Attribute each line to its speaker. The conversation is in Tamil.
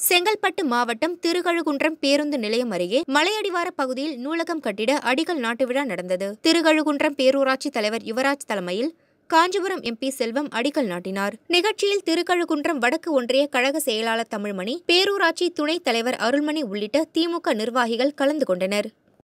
Speaker 1: செங்கல்பட்டு மாவட்டம் திருக்கழுகுன்றம் பேருந்து நிலையம் அருகே மலையடிவார பகுதியில் நூலகம் கட்டிட அடிக்கல் நாட்டு விழா நடந்தது. திருக்கழுகுன்றம் பேரூராட்சி தலைவர் யுவராஜ் தலைமையில் காஞ்சிபுரம் MP செல்வம் அடிக்கல் நாட்டினார். நிகழ்ச்சியில் திருக்கழுகுன்றம் வடக்கு ஒன்றிய கழக செயலாளர் தமிழ்மணி, பேரூராட்சி துணைத் தலைவர் அருள்மணி உள்ளிட்ட திமுக நிர்வாகிகள் கலந்து கொண்டனர்.